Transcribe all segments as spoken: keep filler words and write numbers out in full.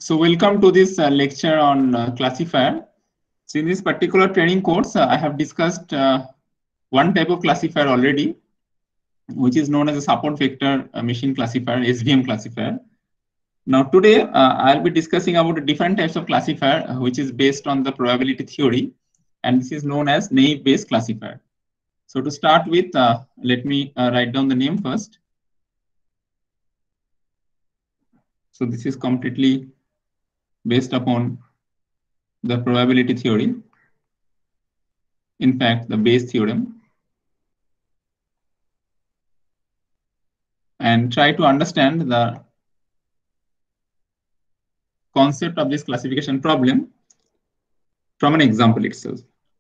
So welcome to this uh, lecture on uh, classifier. So in this particular training course, uh, I have discussed uh, one type of classifier already, which is known as a support vector uh, machine classifier, S V M classifier. Now today, uh, I'll be discussing about different types of classifier, uh, which is based on the probability theory, and this is known as naive-Bayes classifier. So to start with, uh, let me uh, write down the name first. So this is completely based upon the probability theory. In fact, the Bayes theorem. And try to understand the concept of this classification problem from an example itself.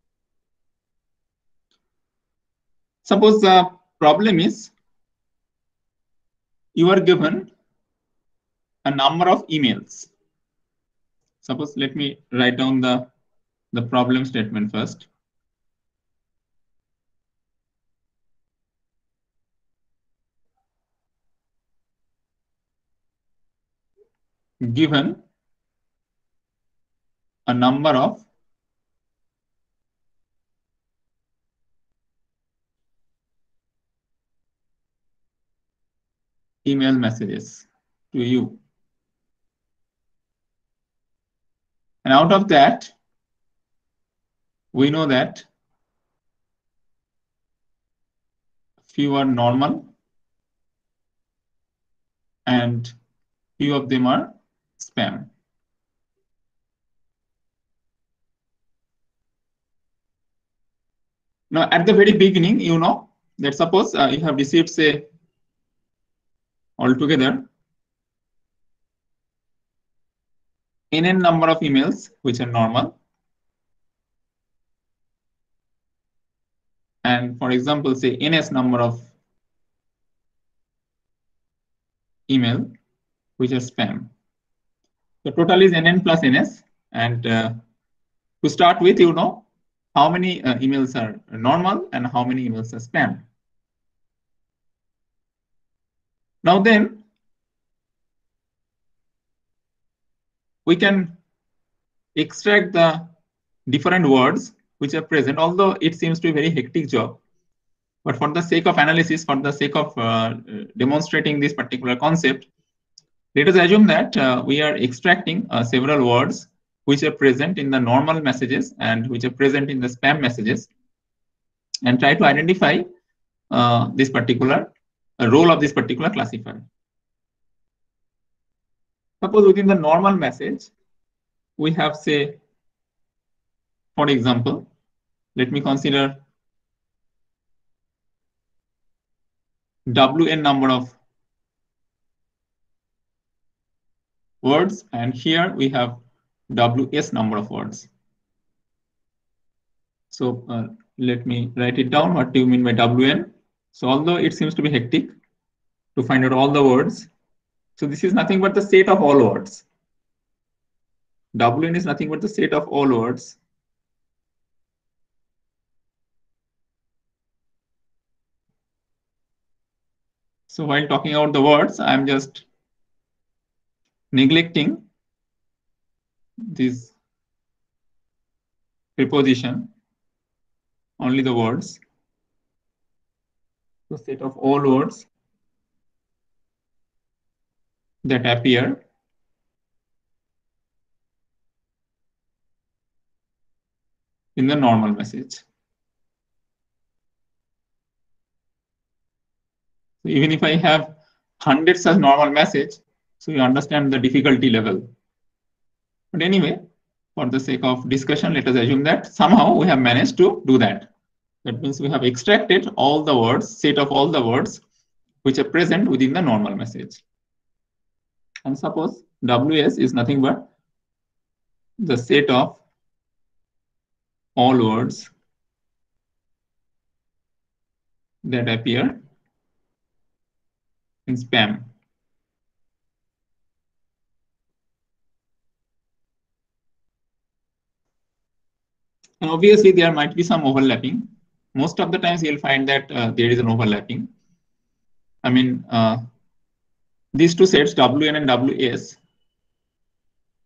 Suppose the problem is you are given a number of emails. Suppose, let me write down the, the problem statement first. Given a number of email messages to you. And out of that, we know that few are normal and few of them are spam. Now, at the very beginning, you know that suppose uh, you have received, say, altogether n number of emails which are normal, and for example, say ns number of email which are spam. The total is nn plus ns, and uh, to start with, you know how many uh, emails are normal and how many emails are spam. Now then, we can extract the different words which are present, although it seems to be a very hectic job. But for the sake of analysis, for the sake of uh, demonstrating this particular concept, let us assume that uh, we are extracting uh, several words which are present in the normal messages and which are present in the spam messages, and try to identify uh, this particular uh, role of this particular classifier. Suppose within the normal message, we have, say, for example, let me consider W N number of words, and here we have W S number of words. So uh, let me write it down. What do you mean by W N? So although it seems to be hectic to find out all the words, so this is nothing but the set of all words. W N is nothing but the set of all words. So while talking about the words, I'm just neglecting this preposition, only the words. The set of all words that appear in the normal message. So even if I have hundreds of normal message, so you understand the difficulty level. But anyway, for the sake of discussion, let us assume that somehow we have managed to do that. That means we have extracted all the words, set of all the words which are present within the normal message. And suppose W S is nothing but the set of all words that appear in spam. And obviously, there might be some overlapping. Most of the times, you'll find that uh, there is an overlapping. I mean, uh, these two sets, W N and W S,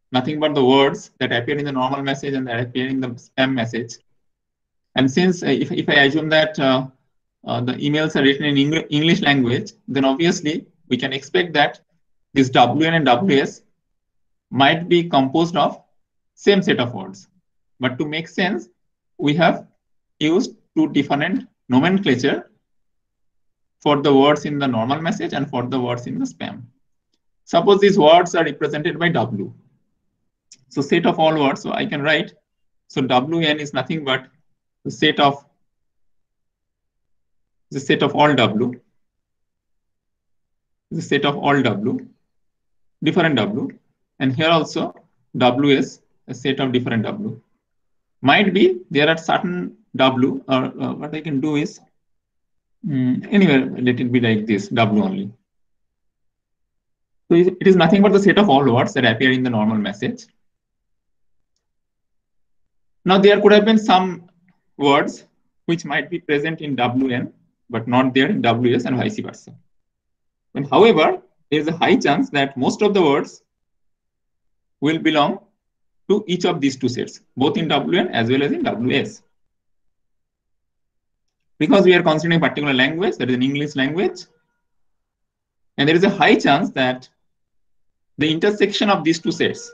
nothing but the words that appear in the normal message and that appear in the spam message. And since uh, if, if I assume that uh, uh, the emails are written in Eng English language, then obviously we can expect that this W N and W S might be composed of same set of words. But to make sense, we have used two different nomenclature for the words in the normal message and for the words in the spam. Suppose these words are represented by W. So set of all words, so I can write, so W N is nothing but the set of the set of all W, the set of all W, different W, and here also W is a set of different W. Might be there are certain W, or uh, what I can do is, um, anyway, let it be like this, W only. So it is nothing but the set of all words that appear in the normal message. Now there could have been some words which might be present in W N, but not there in W S and vice versa. And however, there is a high chance that most of the words will belong to each of these two sets, both in W N as well as in W S. Because we are considering a particular language, that is an English language, and there is a high chance that the intersection of these two sets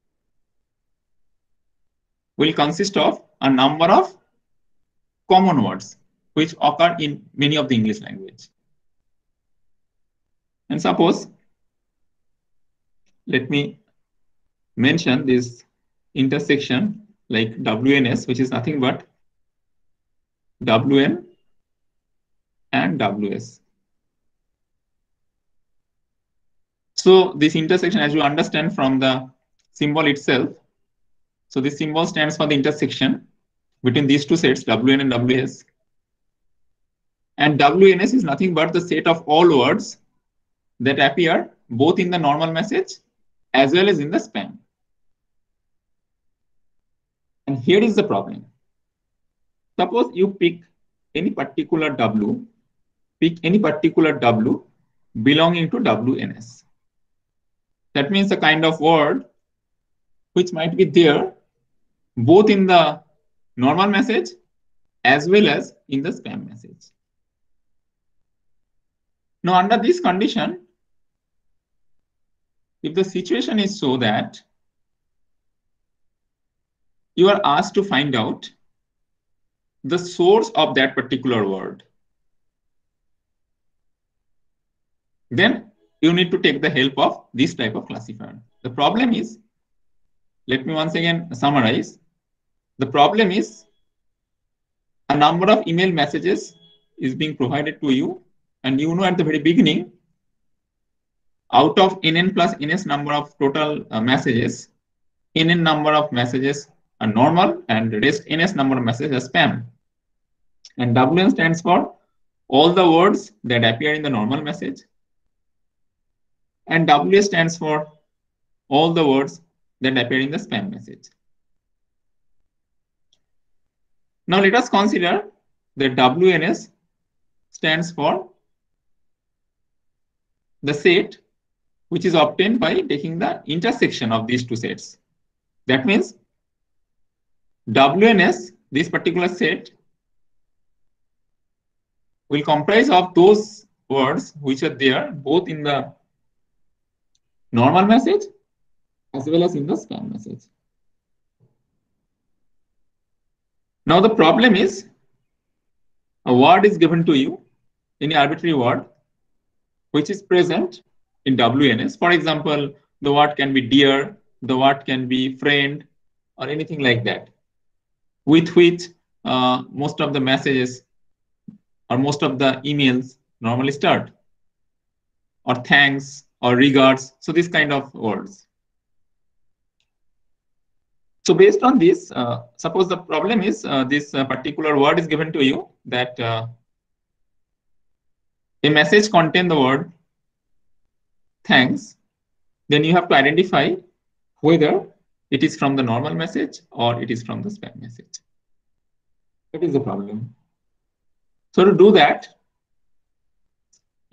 will consist of a number of common words which occur in many of the English language. And suppose, let me mention this intersection like W N S, which is nothing but W N and W S. So this intersection, as you understand from the symbol itself, so this symbol stands for the intersection between these two sets, W N and W S. And W N S is nothing but the set of all words that appear both in the normal message as well as in the spam. And here is the problem. Suppose you pick any particular W, pick any particular W belonging to W N S. That means a kind of word which might be there both in the normal message as well as in the spam message. Now, under this condition, if the situation is so that you are asked to find out the source of that particular word, then you need to take the help of this type of classifier. The problem is, let me once again summarize. The problem is a number of email messages is being provided to you, and you know at the very beginning, out of N plus N S number of total uh, messages, N N number of messages are normal and rest N S number of messages are spam. And W N stands for all the words that appear in the normal message. And W S stands for all the words that appear in the spam message. Now let us consider that W N S stands for the set which is obtained by taking the intersection of these two sets. That means W N S, this particular set, will comprise of those words which are there both in the normal message as well as in the spam message. Now the problem is, a word is given to you, any arbitrary word, which is present in W N S. For example, the word can be dear, the word can be friend, or anything like that, with which uh, most of the messages or most of the emails normally start, or thanks, or regards, so this kind of words. So based on this, uh, suppose the problem is uh, this uh, particular word is given to you, that uh, a message contains the word thanks, then you have to identify whether it is from the normal message or it is from the spam message. That is the problem. So to do that,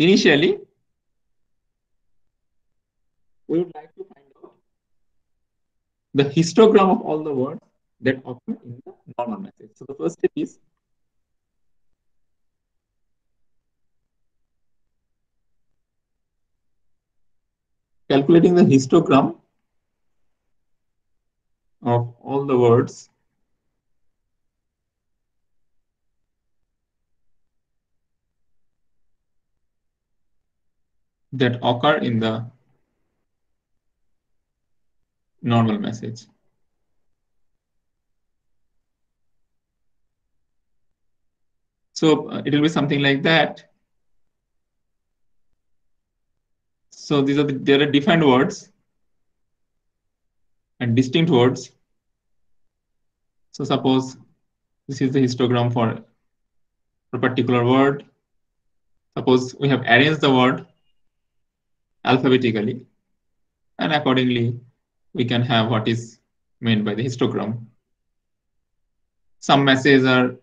initially, we would like to find out the histogram of all the words that occur in the normal message. So the first step is calculating the histogram of all the words that occur in the normal message. So uh, it will be something like that. So these are the, there are defined words and distinct words. So suppose this is the histogram for a particular word. Suppose we have arranged the word alphabetically, and accordingly we can have what is meant by the histogram. Some messages are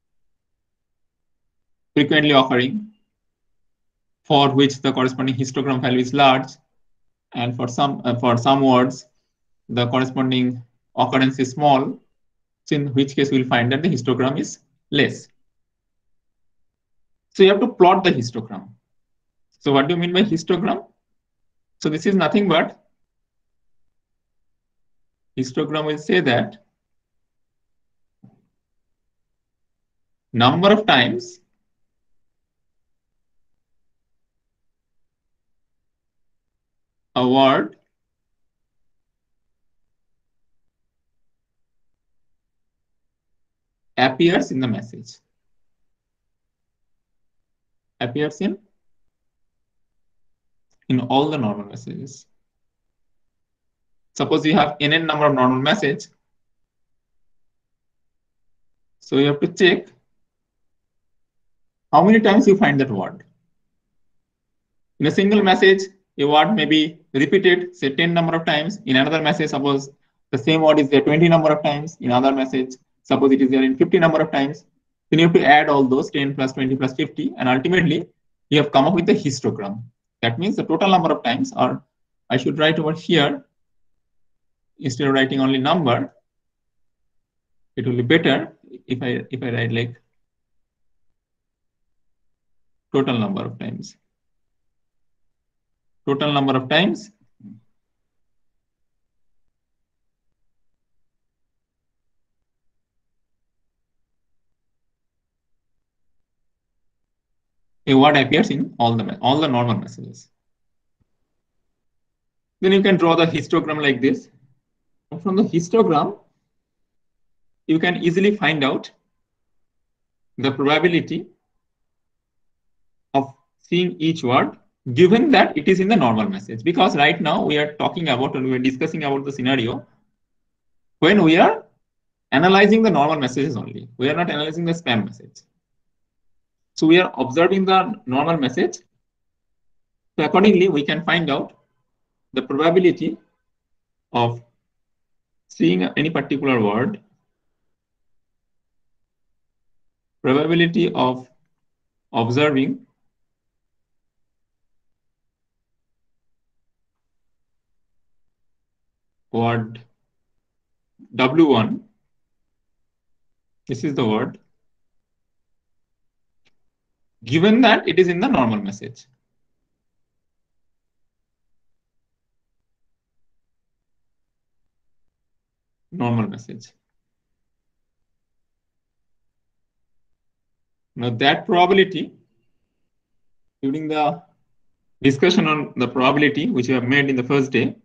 frequently occurring, for which the corresponding histogram value is large, and for some uh, for some words the corresponding occurrence is small, so in which case we'll find that the histogram is less. So you have to plot the histogram. So what do you mean by histogram? So this is nothing but histogram will say that number of times a word appears in the message. Appears in in all the normal messages. Suppose you have n number of normal message. So you have to check how many times you find that word. In a single message, a word may be repeated, say ten number of times. In another message, suppose the same word is there twenty number of times. In another message, suppose it is there in fifty number of times. Then you have to add all those ten plus twenty plus fifty, and ultimately you have come up with the histogram. That means the total number of times, or I should write over here, instead of writing only number, it will be better if I if I write like total number of times. Total number of times a word appears in all the all the normal messages. Then you can draw the histogram like this. And from the histogram, you can easily find out the probability of seeing each word, given that it is in the normal message. Because right now we are talking about, and we are discussing about the scenario when we are analyzing the normal messages only. We are not analyzing the spam message. So we are observing the normal message. So accordingly, we can find out the probability of seeing any particular word, probability of observing word W one, this is the word, given that it is in the normal message. Normal message. Now that probability, during the discussion on the probability which we have made in the first day,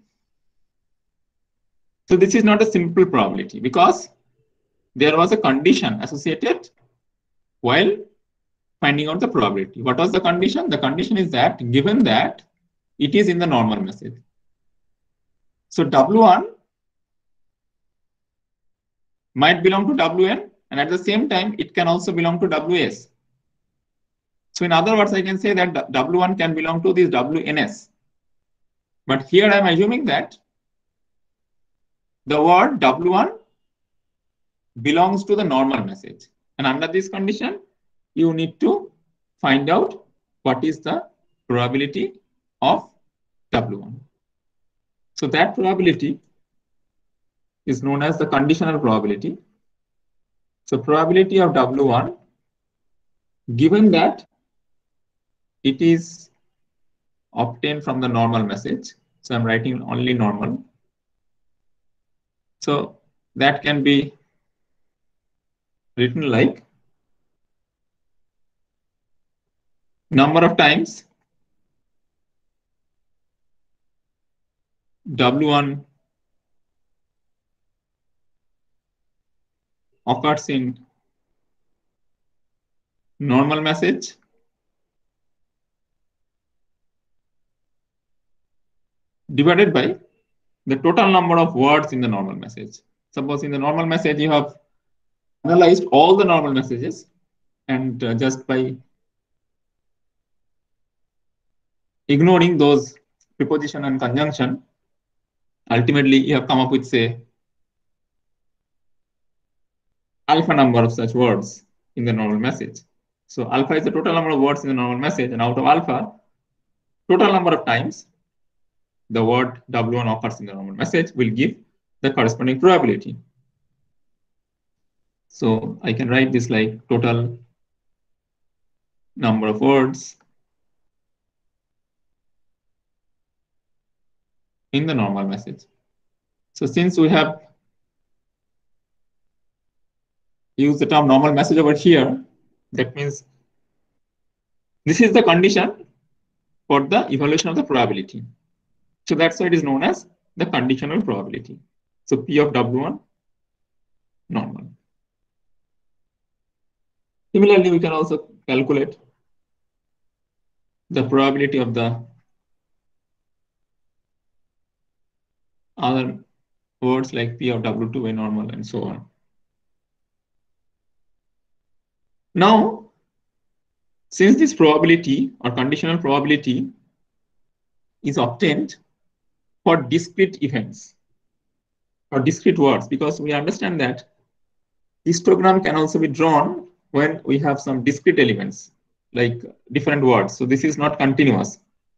so this is not a simple probability because there was a condition associated while finding out the probability. What was the condition? The condition is that given that it is in the normal message. So W one might belong to W N, and at the same time, it can also belong to W S. So in other words, I can say that W one can belong to this W N S. But here I'm assuming that the word W one belongs to the normal message. And under this condition, you need to find out what is the probability of W one. So that probability is known as the conditional probability. So probability of W one, given that it is obtained from the normal message. So I'm writing only normal. So that can be written like number of times W one occurs in normal message divided by the total number of words in the normal message. Suppose in the normal message you have analyzed all the normal messages, and uh, just by ignoring those preposition and conjunction, ultimately you have come up with, say, alpha number of such words in the normal message. So alpha is the total number of words in the normal message, and out of alpha, total number of times the word W one occurs in the normal message will give the corresponding probability. So I can write this like total number of words in the normal message. So since we have used the term normal message over here, that means this is the condition for the evaluation of the probability. So that's why it is known as the conditional probability. So P of W one, normal. Similarly, we can also calculate the probability of the other words like P of W two, a normal, and so on. Now, since this probability or conditional probability is obtained for discrete events or discrete words, because we understand that histogram can also be drawn when we have some discrete elements like different words. So this is not continuous.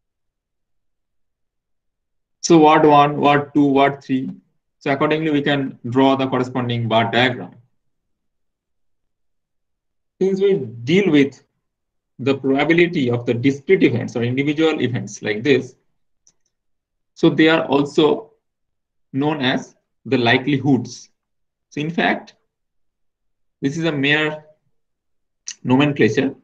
So word one, word two, word three. So accordingly, we can draw the corresponding bar diagram. Since we deal with the probability of the discrete events or individual events like this, so they are also known as the likelihoods. So in fact, this is a mere nomenclature.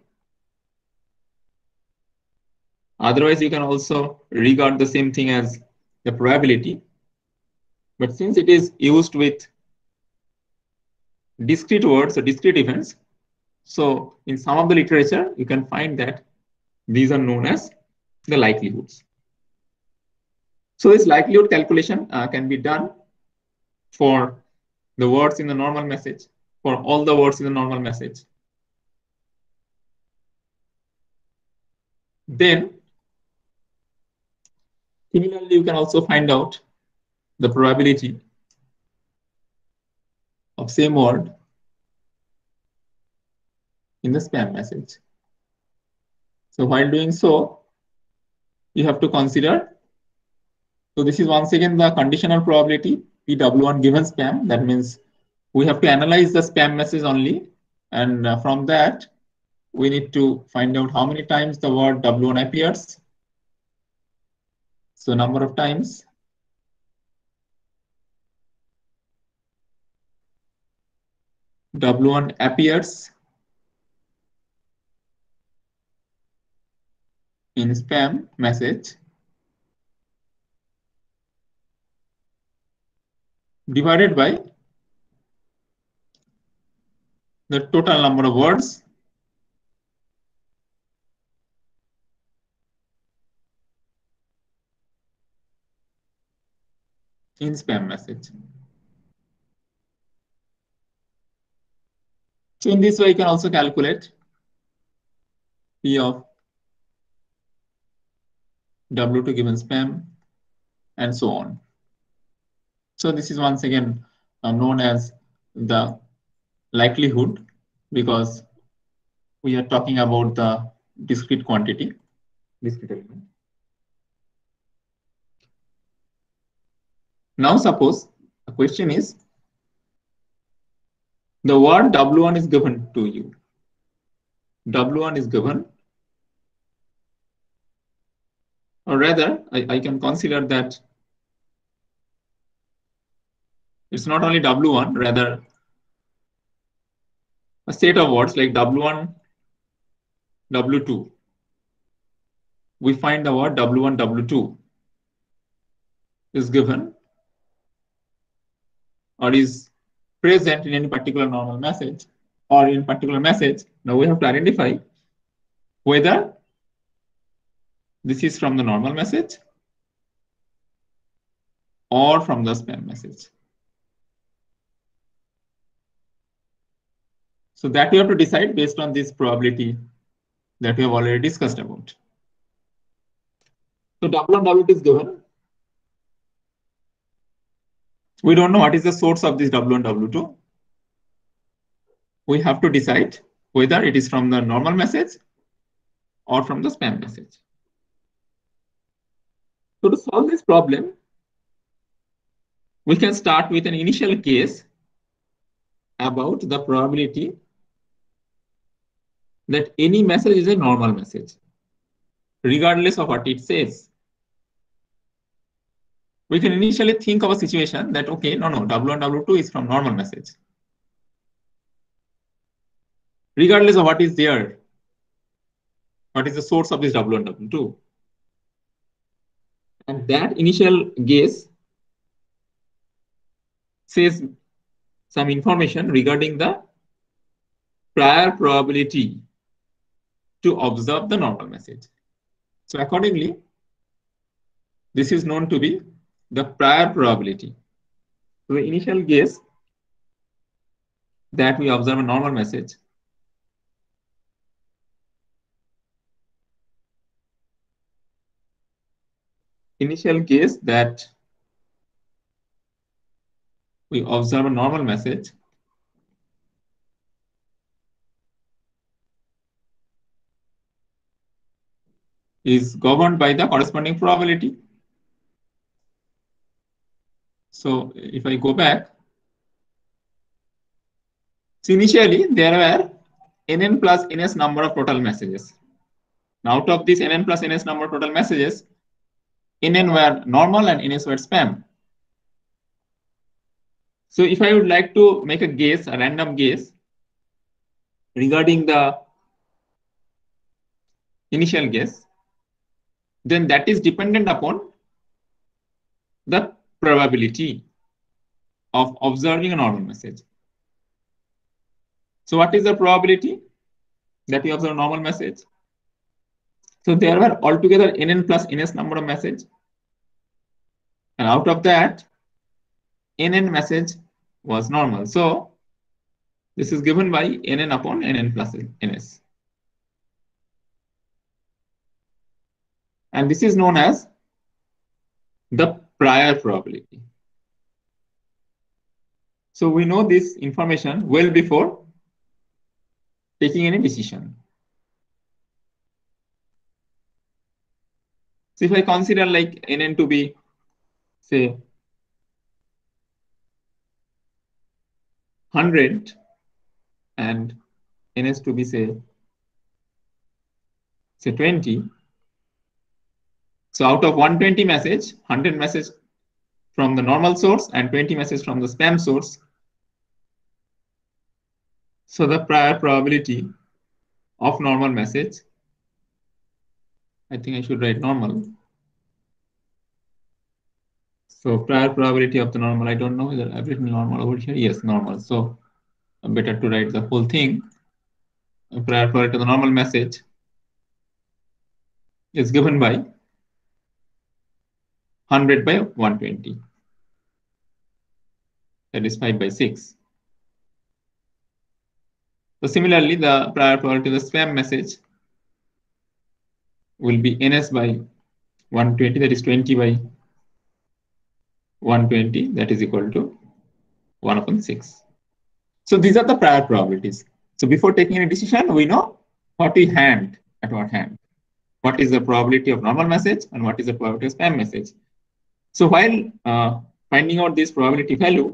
Otherwise, you can also regard the same thing as the probability. But since it is used with discrete words or discrete events, so in some of the literature, you can find that these are known as the likelihoods. So this likelihood calculation uh, can be done for the words in the normal message, for all the words in the normal message. Then, similarly, you can also find out the probability of same word in the spam message. So while doing so, you have to consider, so this is once again the conditional probability P W one given spam. That means we have to analyze the spam message only, and uh, from that we need to find out how many times the word W one appears. So number of times W one appears in spam message divided by the total number of words in spam message. So in this way, you can also calculate P of W two given spam and so on. So this is once again uh, known as the likelihood, because we are talking about the discrete quantity, discrete element. Now suppose The question is, the word W one is given to you. W one is given, or rather, I, I can consider that it's not only W one, rather a set of words like W one, W two. We find the word W one, W two is given or is present in any particular normal message or in particular message. Now we have to identify whether this is from the normal message or from the spam message. So that we have to decide based on this probability that we have already discussed about. So W one, W two is given. We don't know what is the source of this W one, W two. We have to decide whether it is from the normal message or from the spam message. So to solve this problem, we can start with an initial case about the probability that any message is a normal message, regardless of what it says. We can initially think of a situation that, okay, no, no, W one, W two is from normal message. Regardless of what is there, what is the source of this W one, W two. And that initial guess says some information regarding the prior probability to observe the normal message. So accordingly, this is known to be the prior probability. So the initial guess that we observe a normal message initial guess that we observe a normal message is governed by the corresponding probability. So if I go back, so initially there were N plus N S number of total messages. Now out of this N plus N S number of total messages, N N were normal and N S were spam. So if I would like to make a guess, a random guess regarding the initial guess, then that is dependent upon the probability of observing a normal message. So what is the probability that we observe a normal message? So there were altogether N plus N S number of messages. And out of that, N N message was normal. So this is given by N N upon N N plus N S. And this is known as the prior probability. So we know this information well before taking any decision. So if I consider like N N to be, say, one hundred and N S to be, say, say twenty. So out of one hundred twenty message, one hundred message from the normal source and twenty message from the spam source. So the prior probability of normal message, I think I should write normal. So prior probability of the normal, I don't know whether I've written normal over here. Yes, normal. So better to write the whole thing. Prior probability of the normal message is given by one hundred by one hundred twenty. That is five by six. So similarly, the prior probability of the spam message will be N S by one hundred twenty, that is twenty by one hundred twenty, that is equal to one upon six. So these are the prior probabilities. So before taking any decision, we know what we hand at our hand. What is the probability of normal message and what is the probability of spam message. So while uh, finding out this probability value,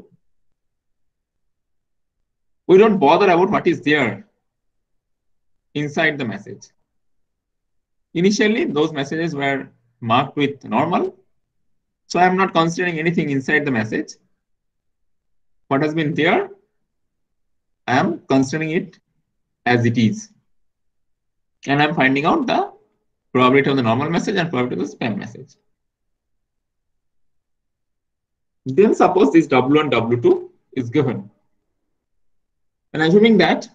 we don't bother about what is there inside the message. Initially, those messages were marked with normal, so I'm not considering anything inside the message. What has been there, I am considering it as it is. And I'm finding out the probability of the normal message and probability of the spam message. Then suppose this W one, W two is given. And assuming that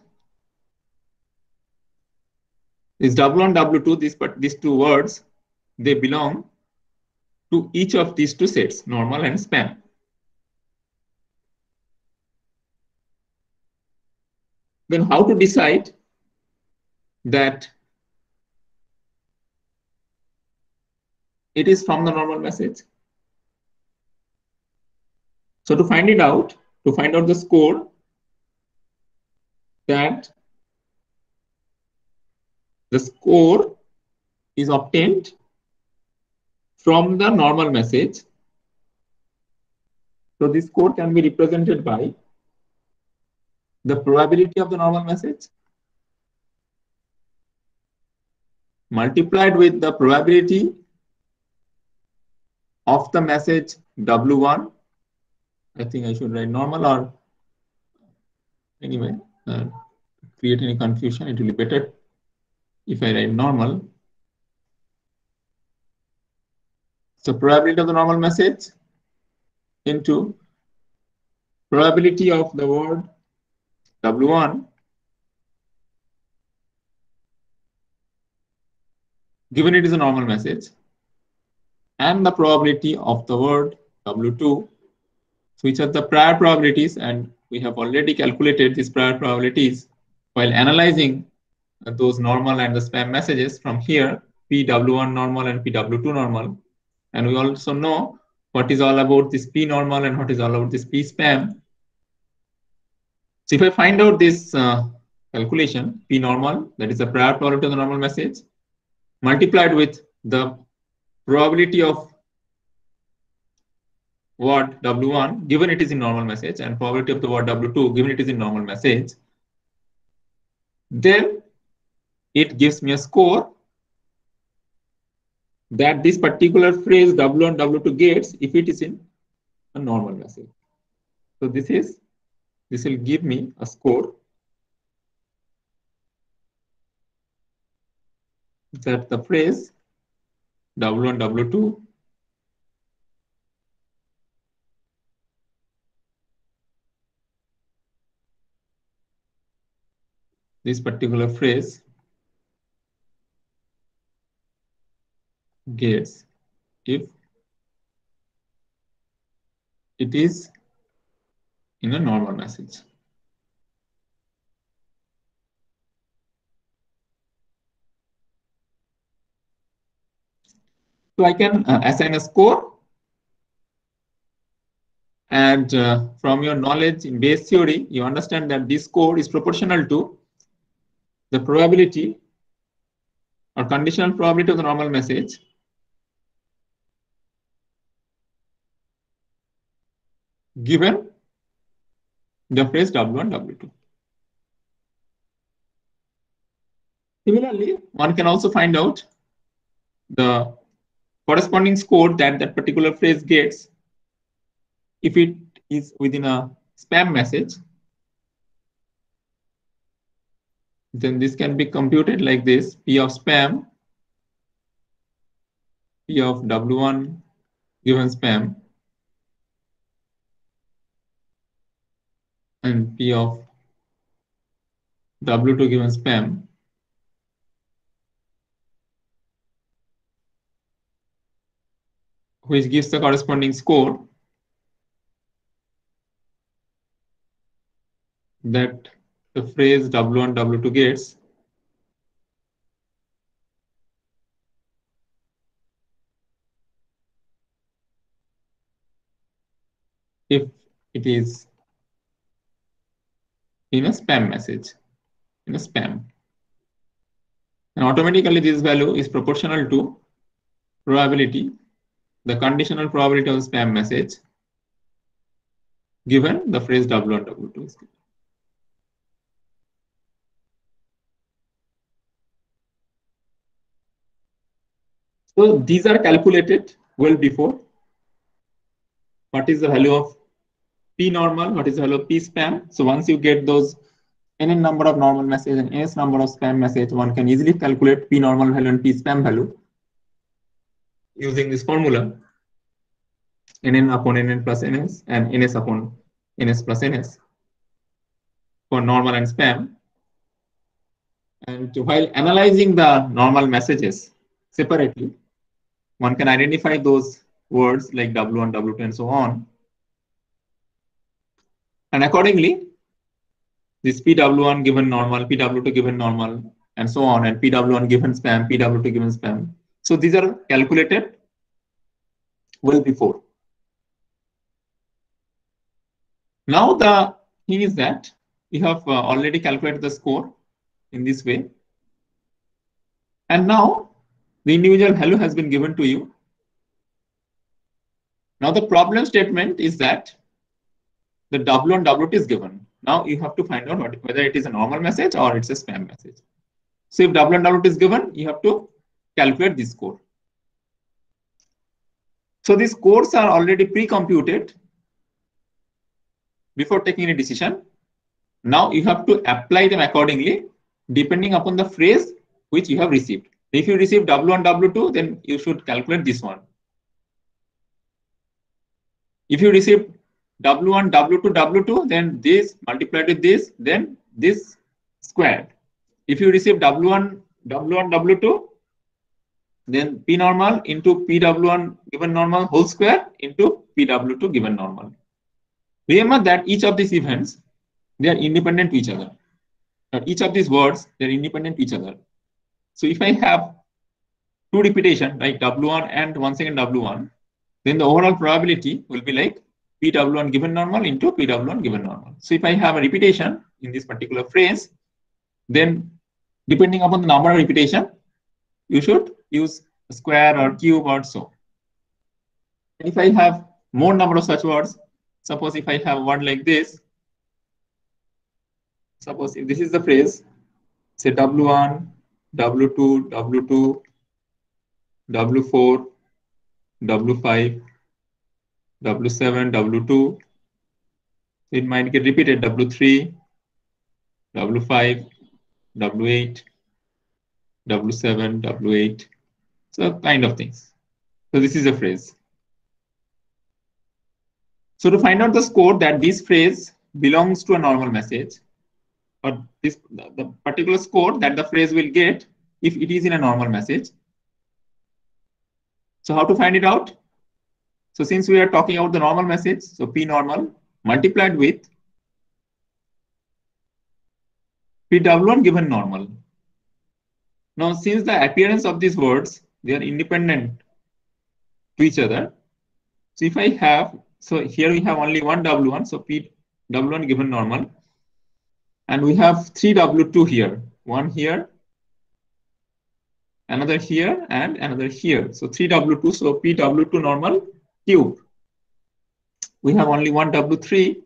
this W one, W two, these, but these two words, they belong to each of these two sets, normal and spam. Then how to decide that it is from the normal message? So to find it out, to find out the score that the score is obtained from the normal message. So this score can be represented by the probability of the normal message multiplied with the probability of the message W one. I think I should write normal, or anyway, uh, create any confusion, it will be better if I write normal. So probability of the normal message into probability of the word W one given it is a normal message, and the probability of the word W two, which are the prior probabilities, and we have already calculated these prior probabilities while analyzing those normal and the spam messages from here, P W one normal and P W two normal. And we also know what is all about this P normal and what is all about this P spam. So if I find out this uh, calculation, P normal, that is the prior probability of the normal message, multiplied with the probability of word W one given it is in normal message, and probability of the word W two given it is in normal message, then it gives me a score that this particular phrase W one, W two gets if it is in a normal message. So this is this will give me a score that the phrase W one, W two this particular phrase gets if it is in a normal message. So I can uh, assign a score, and uh, from your knowledge in Bayes theory, you understand that this score is proportional to the probability or conditional probability of the normal message given the phrase W one, W two. Similarly, one can also find out the corresponding score that that particular phrase gets if it is within a spam message. Then this can be computed like this: P of spam, P of W one given spam, and P of W two given spam, which gives the corresponding score that the phrase W one, W two gets if it is in a spam message, in a spam. And automatically this value is proportional to probability, the conditional probability of the spam message given the phrase W one, W two is given. So these are calculated well before. What is the value of P normal? What is the value of P spam? So once you get those n number of normal message and s number of spam message, one can easily calculate P normal value and P spam value using this formula, nn upon nn plus ns and ns upon ns plus ns for normal and spam. And while analyzing the normal messages separately, one can identify those words like W one, W two, and so on. And accordingly, this P W one given normal, P W two given normal, and so on, and P W one given spam, P W two given spam. So these are calculated well before. Now the thing is that you have uh, already calculated the score in this way. And now the individual value has been given to you. Now the problem statement is that the W one, W two is given. Now you have to find out what, whether it is a normal message or it's a spam message. So if W one, W two is given, you have to calculate this score. So these scores are already pre-computed before taking a decision. Now you have to apply them accordingly depending upon the phrase which you have received. If you receive W one, W two, then you should calculate this one. If you receive W one, W two, W two, then this multiplied with this, then this squared. If you receive W one, W one, W two, then P normal into P W one given normal whole square into P W two given normal. Remember that each of these events, they are independent to each other. Now, each of these words, they are independent to each other. So if I have two repetition like W one and once again W one, then the overall probability will be like P W one given normal into P W one given normal. So if I have a repetition in this particular phrase, then depending upon the number of repetition, you should use square or cube or so. And if I have more number of such words, suppose if I have a word like this, suppose if this is the phrase, say W one, W two, W two, W four, W five, W seven, W two, it might get repeated W three, W five, W eight, W seven, W eight, so kind of things. So this is a phrase. So to find out the score that this phrase belongs to a normal message, or this the particular score that the phrase will get if it is in a normal message. So how to find it out? So since we are talking about the normal message, so P normal multiplied with P W one given normal. Now, since the appearance of these words, they are independent to each other. So if I have, so here we have only one W one, so P W one given normal. And we have three W two here, one here, another here, and another here. So three W two, so P W two normal cube. We have only one W three,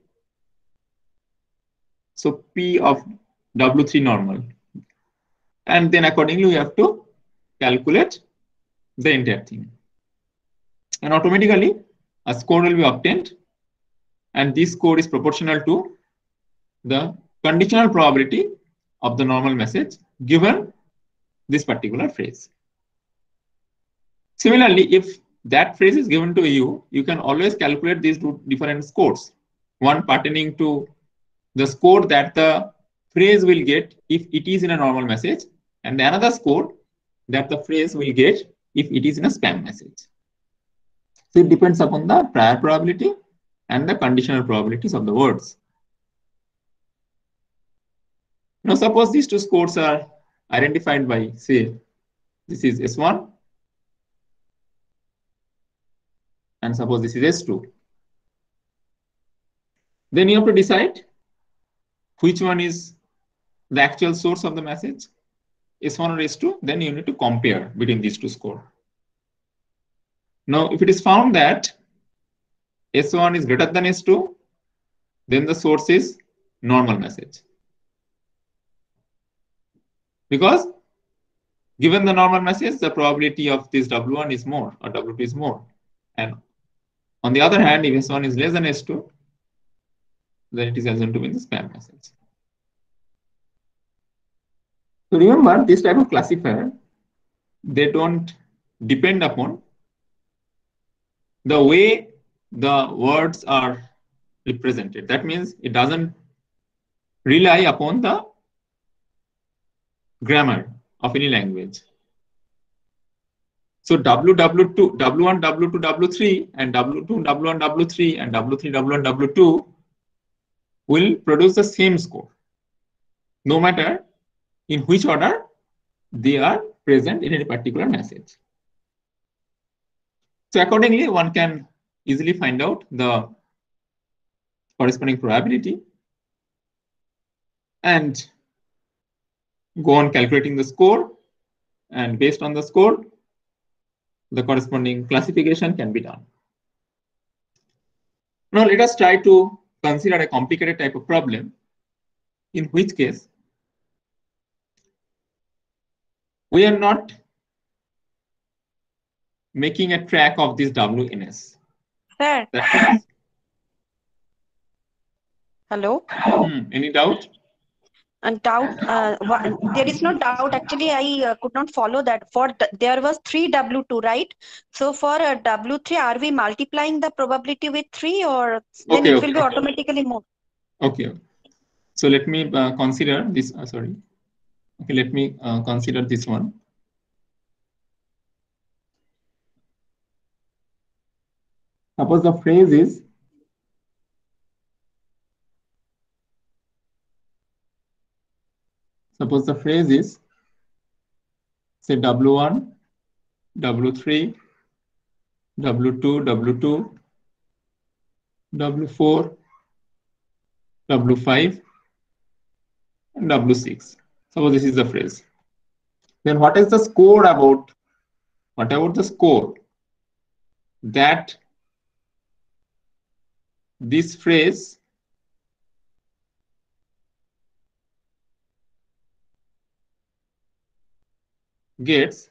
so P of W three normal. And then accordingly, we have to calculate the entire thing. And automatically, a score will be obtained. And this score is proportional to the conditional probability of the normal message given this particular phrase. Similarly, if that phrase is given to you, you can always calculate these two different scores. One pertaining to the score that the phrase will get if it is in a normal message, and the another score that the phrase will get if it is in a spam message. So it depends upon the prior probability and the conditional probabilities of the words. Now, suppose these two scores are identified by, say, this is S one, and suppose this is S two. Then you have to decide which one is the actual source of the message, S one or S two. Then you need to compare between these two scores. Now, if it is found that S one is greater than S two, then the source is normal message. Because given the normal message, the probability of this W one is more, or W two is more. And on the other hand, if S one is less than S two, then it is assumed to be the spam message. So remember, this type of classifier, they don't depend upon the way the words are represented. That means it doesn't rely upon the grammar of any language. So W, W two, W one, W two, W three, and W two, W one, W three, and W three, W one, W two will produce the same score, no matter in which order they are present in any particular message. So accordingly, one can easily find out the corresponding probability and go on calculating the score, and based on the score, the corresponding classification can be done. Now let us try to consider a complicated type of problem, in which case we are not making a track of this W N S. Sir. Means, hello. Hmm, any doubt? And doubt, uh, there is no doubt. Actually, I uh, could not follow that. For there was three W two, right? So for uh, W three, are we multiplying the probability with three, or then okay, it okay, will be okay. automatically more? Okay. So let me uh, consider this. Uh, sorry. Okay, let me uh, consider this one. Suppose the phrase is suppose the phrase is say W one, W three, W two, W two, W four, W five, and W six. Suppose this is the phrase. Then what is the score about? What about the score that this phrase gets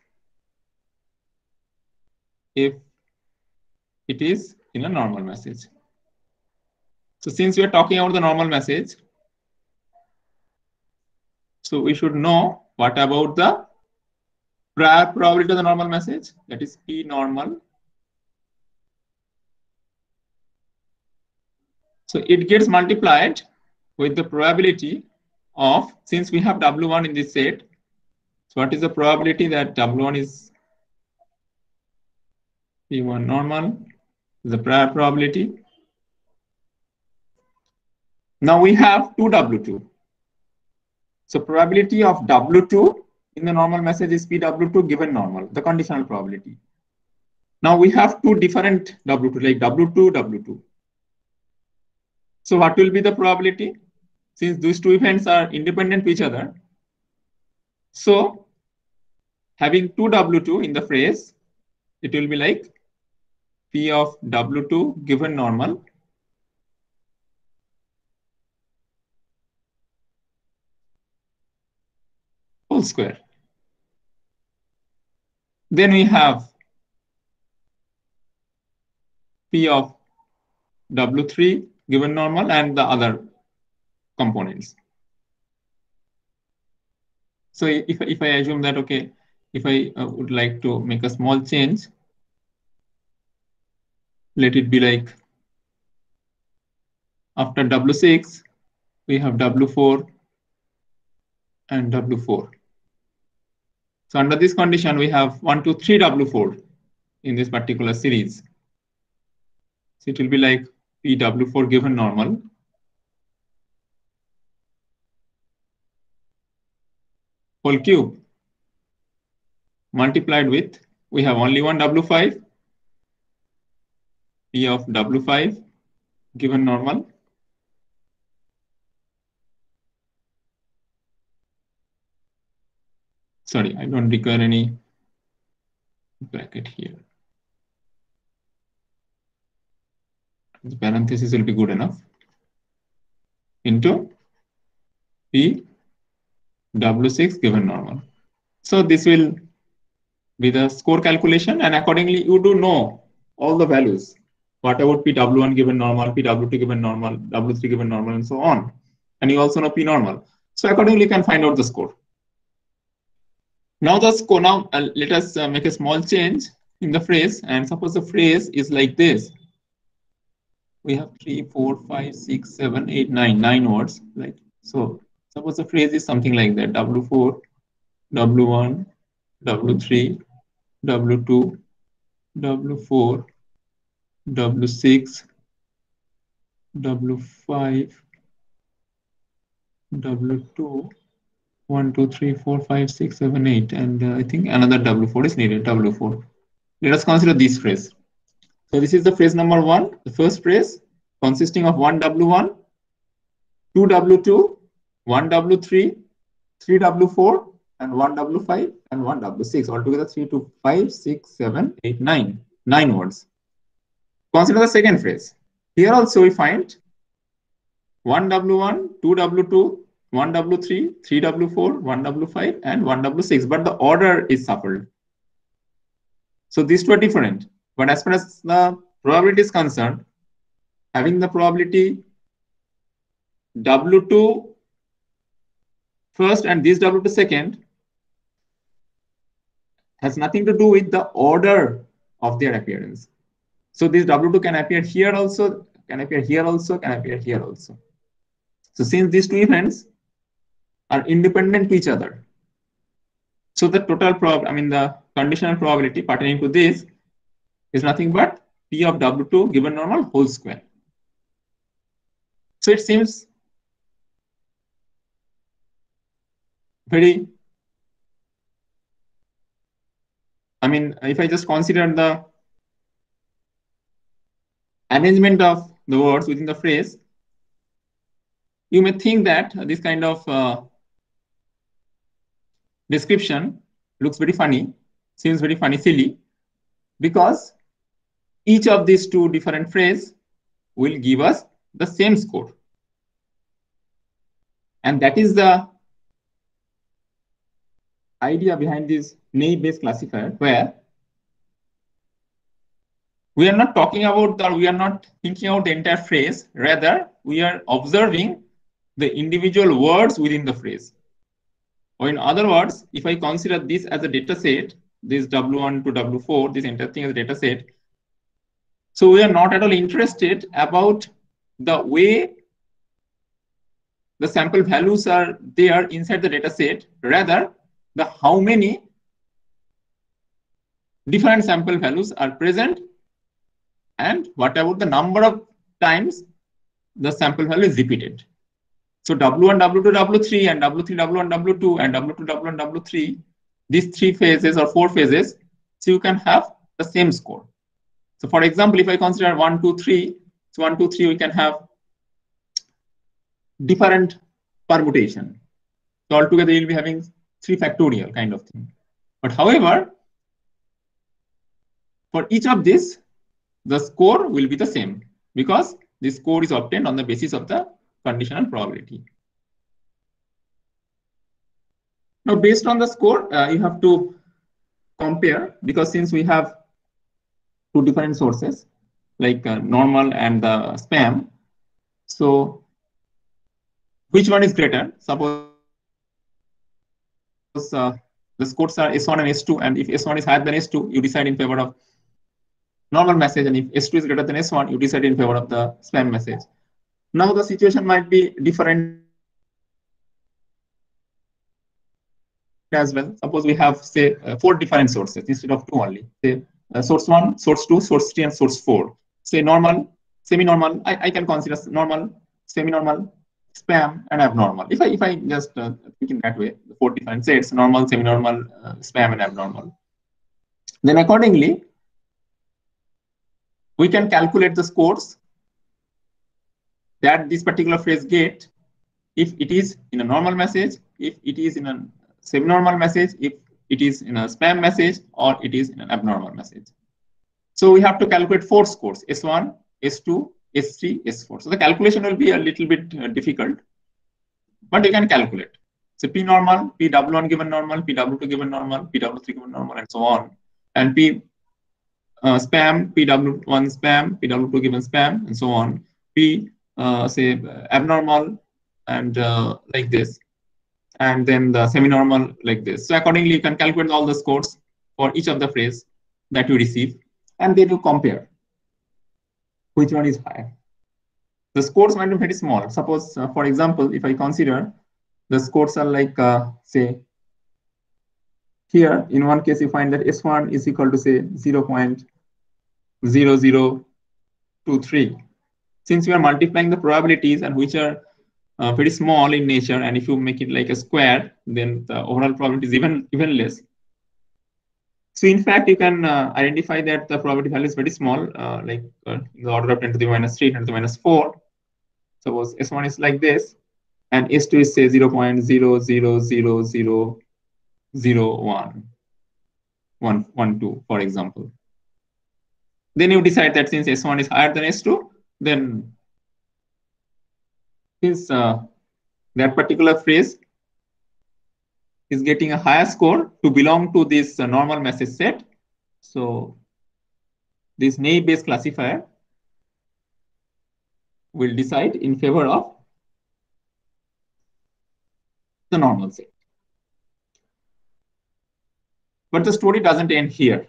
if it is in a normal message? So since we are talking about the normal message, so we should know what about the prior probability of the normal message, that is P normal. So it gets multiplied with the probability of, since we have W one in this set, so what is the probability that W one is P one normal, the prior probability. Now we have two W two. So probability of W two in the normal message is P W two given normal, the conditional probability. Now we have two different W two, like W two, W two. So what will be the probability? Since these two events are independent of each other, so having two W two in the phrase, it will be like P of W two given normal whole square. Then we have P of W three given normal and the other components. So if, if I assume that, okay, if I uh, would like to make a small change, let it be like after W six, we have W four and W four. So under this condition, we have one, two, three W four in this particular series. So it will be like P W four given normal whole cube multiplied with, we have only one W five, P of W five given normal sorry, I don't require any bracket here. The parenthesis will be good enough. into P W six given normal. So this will be the score calculation, and accordingly you do know all the values. What about P W one given normal, P W two given normal, W three given normal, and so on. And you also know P normal. So accordingly you can find out the score. Now the score, now uh, let us uh, make a small change in the phrase, and suppose the phrase is like this. We have three, four, five, six, seven, eight, nine, nine words, right? So suppose the phrase is something like that: W four, W one, W three, W two, W four, W six, W five, W two, one, two, three, four, five, six, seven, eight, and uh, I think another W four is needed, W four. Let us consider this phrase. So this is the phrase number one, the first phrase consisting of one W one, two W two, one W three, three W four, and one W five, and one W six. Altogether three, two, five, six, seven, eight, nine. Nine words. Consider the second phrase. Here also we find one W one, two W two, one W three, three W four, one W five, and one W six, but the order is shuffled. So these two are different. But as far as the probability is concerned, having the probability W two first and this W two second has nothing to do with the order of their appearance. So this W two can appear here also, can appear here also, can appear here also. So since these two events are independent to each other, so the total prob, I mean the conditional probability pertaining to this is nothing but P of W two given normal whole square. So it seems very, I mean, if I just consider the arrangement of the words within the phrase, you may think that this kind of uh, description looks very funny, seems very funny, silly, because each of these two different phrases will give us the same score. And that is the idea behind this naive-Bayes classifier, where we are not talking about, or we are not thinking about the entire phrase, rather we are observing the individual words within the phrase. Or in other words, if I consider this as a data set, this W one to W four, this entire thing as a data set, so we are not at all interested about the way the sample values are there inside the data set, rather the how many different sample values are present and what about the number of times the sample value is repeated. So W one, W two, W three, and W three, W one, W two, and W two, W one, W three, these three phases or four phases, so you can have the same score. So for example, if I consider one, two, three, so one, two, three, we can have different permutation. So altogether you'll be having three factorial kind of thing. But however, for each of these, the score will be the same because the score is obtained on the basis of the conditional probability. Now, based on the score, uh, you have to compare, because since we have two different sources, like uh, normal and the spam, so which one is greater? Suppose uh, the scores are S one and S two, and if S one is higher than S two, you decide in favor of normal message, and if S two is greater than S one, you decide in favor of the spam message. Now the situation might be different as well. Suppose we have, say, uh, four different sources instead of two only. Say uh, source one, source two, source three, and source four. Say normal, semi-normal. I, I can consider normal, semi-normal, spam, and abnormal. If I if I just uh, think in that way, the four different sets: normal, semi-normal, uh, spam, and abnormal. Then accordingly, we can calculate the scores that this particular phrase get if it is in a normal message, if it is in a semi-normal message, if it is in a spam message, or it is in an abnormal message. So we have to calculate four scores: S one, S two, S three, S four. So the calculation will be a little bit uh, difficult, but you can calculate. So P normal, P W one given normal, P W two given normal, P W three given normal, and so on. And P uh, spam, P W one spam, P W two given spam, and so on. P uh, say abnormal, and uh, like this, and then the semi-normal like this. So accordingly, you can calculate all the scores for each of the phrase that you receive, and then you compare which one is higher. The scores might be very small. Suppose, uh, for example, if I consider the scores are like, uh, say, here, in one case, you find that S one is equal to, say, zero point zero zero two three. Since we are multiplying the probabilities and which are uh, very small in nature, and if you make it like a square, then the overall probability is even, even less. So in fact, you can uh, identify that the probability value is very small, uh, like uh, in the order of ten to the minus three, ten to the minus four. Suppose S one is like this, and S two is say zero point zero zero zero zero zero one, one, one, two, for example. Then you decide that since S one is higher than S two, then since uh, that particular phrase is getting a higher score to belong to this uh, normal message set, so this naive Bayes classifier will decide in favor of the normal set. But the story doesn't end here.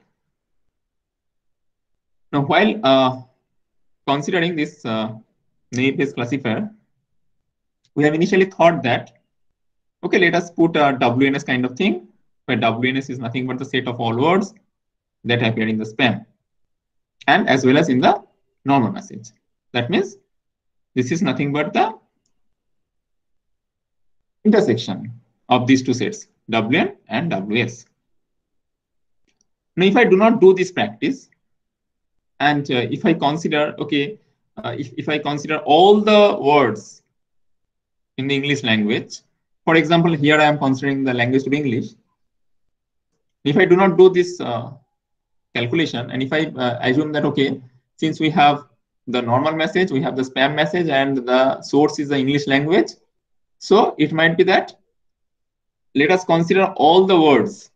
Now, while uh, considering this uh, naive Bayes classifier, we have initially thought that, okay, let us put a W N S kind of thing, where W N S is nothing but the set of all words that appear in the spam, and as well as in the normal message. That means this is nothing but the intersection of these two sets, W N and W S. Now, if I do not do this practice, and uh, if I consider, okay, uh, if, if I consider all the words in the English language, for example, here I am considering the language of English. If I do not do this uh, calculation, and if I uh, assume that, okay, since we have the normal message, we have the spam message, and the source is the English language, so it might be that let us consider all the words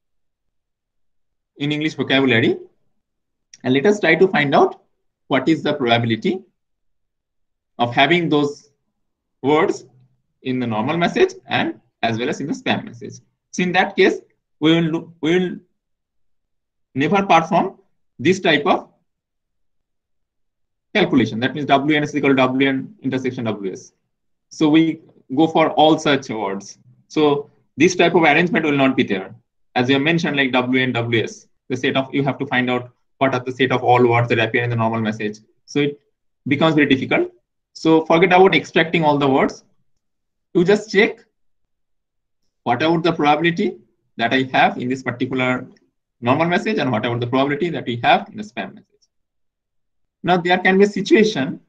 in English vocabulary, and let us try to find out what is the probability of having those words in the normal message and as well as in the spam message. So in that case, we will, we will never perform this type of calculation. That means W N is equal to W N intersection W S. So we go for all such words. So this type of arrangement will not be there. As you mentioned, like W N, W S, the set of, you have to find out what are the set of all words that appear in the normal message. So it becomes very difficult. So forget about extracting all the words. You just check what about the probability that I have in this particular normal message and what about the probability that we have in the spam message. Now there can be a situation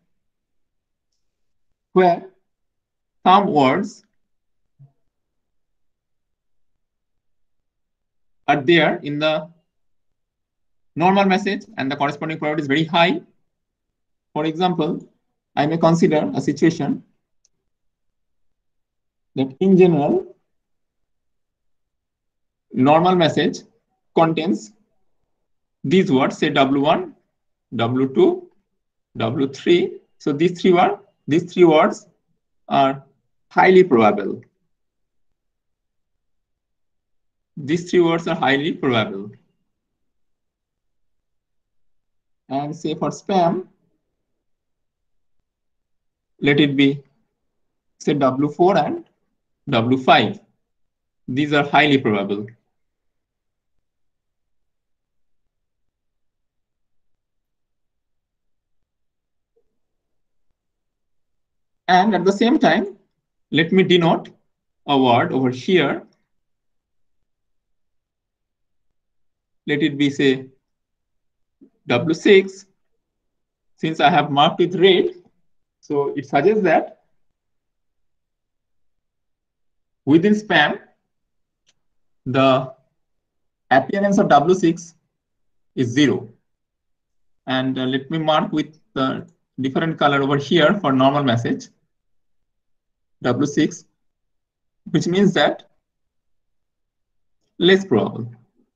where some words are there in the normal message and the corresponding probability is very high. For example, I may consider a situation that in general, normal message contains these words, say W one, W two, W three. So these three words, these three words are highly probable. These three words are highly probable. And say for spam, let it be say W four and W five. These are highly probable. And at the same time, let me denote a word over here. Let it be say W six. Since I have marked with red, so it suggests that within spam, the appearance of W six is zero. And uh, let me mark with the different color over here for normal message, W six, which means that less probable.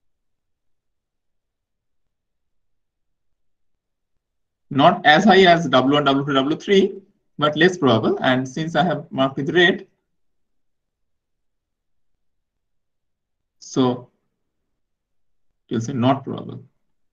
Not as high as W one, W two, W three, but less probable. And since I have marked with red, so it will say not probable.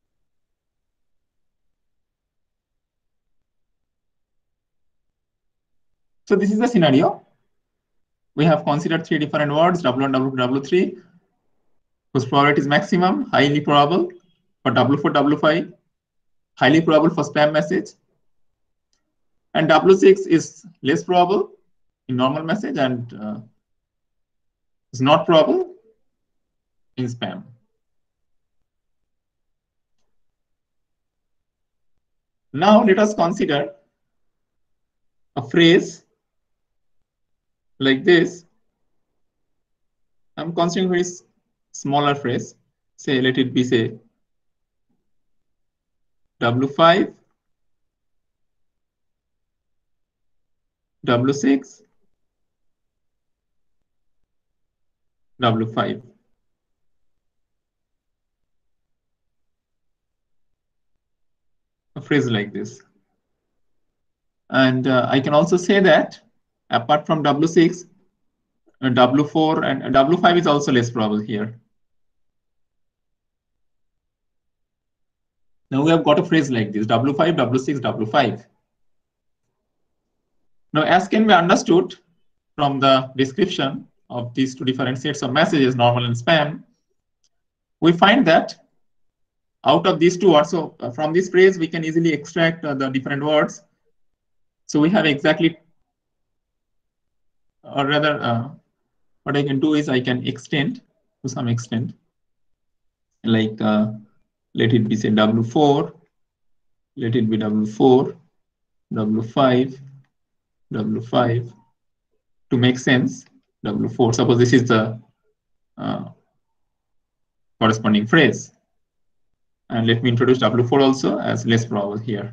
So this is the scenario. We have considered three different words, W one, W two, W three, whose probability is maximum, highly probable for W four, W five, highly probable for spam message. And W six is less probable in normal message and uh, is not probable in spam. Now let us consider a phrase like this. I'm considering a very smaller phrase. Say, let it be, say, W five, W six, W five. A phrase like this. And uh, I can also say that apart from W six, uh, W four and uh, W five is also less probable here. Now we have got a phrase like this, W five, W six, W five. Now, as can be understood from the description of these two different sets of messages, normal and spam, we find that out of these two words, so uh, from this phrase, we can easily extract uh, the different words. So we have exactly, or rather, uh, what I can do is I can extend to some extent, like uh, let it be, say, W four, let it be W four, W five, W five, to make sense, W four. Suppose this is the uh, corresponding phrase. And let me introduce W four also as less probable here.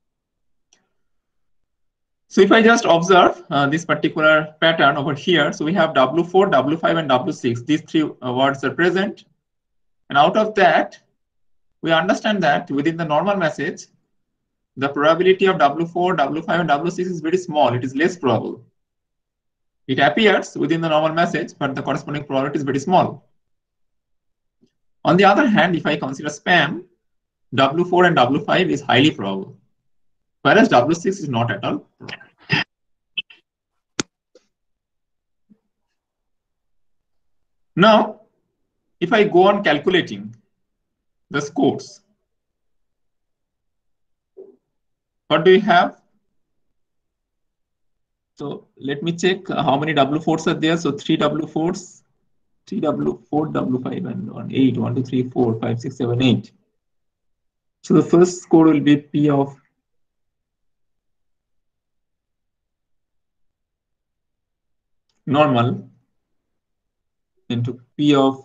So if I just observe uh, this particular pattern over here, so we have W four, W five, and W six. These three uh, words are present. And out of that, we understand that within the normal message, the probability of W four, W five, and W six is very small. It is less probable. It appears within the normal message, but the corresponding probability is very small. On the other hand, if I consider spam, W four and W five is highly probable, whereas W six is not at all probable. Now, if I go on calculating the scores, what do we have? So let me check how many W fours are there. So three W fours, three W four, W five, and one, eight, one, two, three, four, five, six, seven, eight. So the first score will be P of normal into P of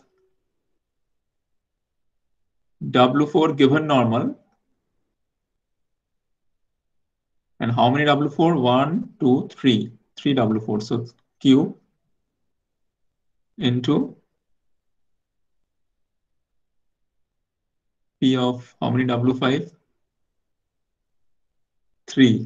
W four given normal. And how many W four? One, two, three. Three W four. So Q into P of how many W five? Three.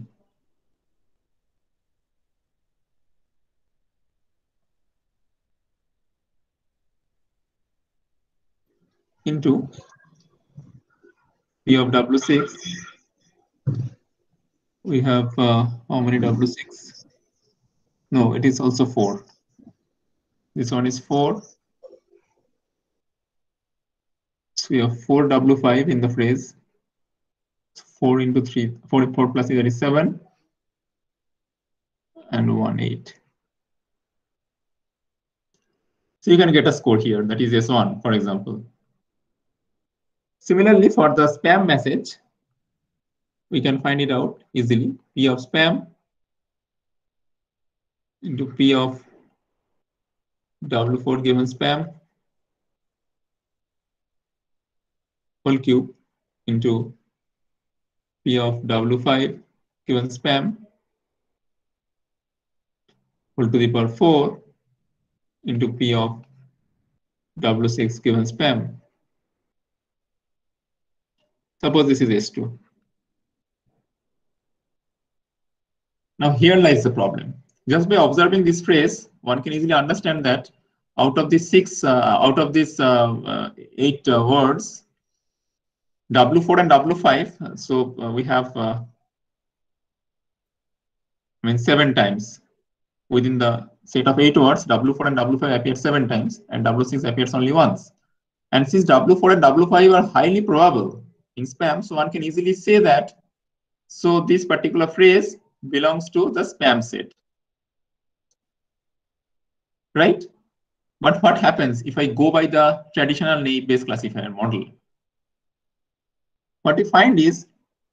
Into P of W six. We have uh, how many W six? No, it is also four. This one is four. So we have four W five in the phrase. four into three, four, four plus three, that is seven. And one, eight. So you can get a score here, that is S one, for example. Similarly, for the spam message, we can find it out easily. P of spam into P of W four given spam whole cube into P of W five given spam whole to the power four into P of W six given spam. Suppose this is S two. Now here lies the problem. Just by observing this phrase, one can easily understand that out of these six, uh, out of these uh, uh, eight uh, words, W four and W five, so uh, we have, uh, I mean, seven times. Within the set of eight words, W four and W five appear seven times, and W six appears only once. And since W four and W five are highly probable in spam, so one can easily say that, so this particular phrase belongs to the spam set. Right? But what happens if I go by the traditional naive Bayes classifier model? What we find is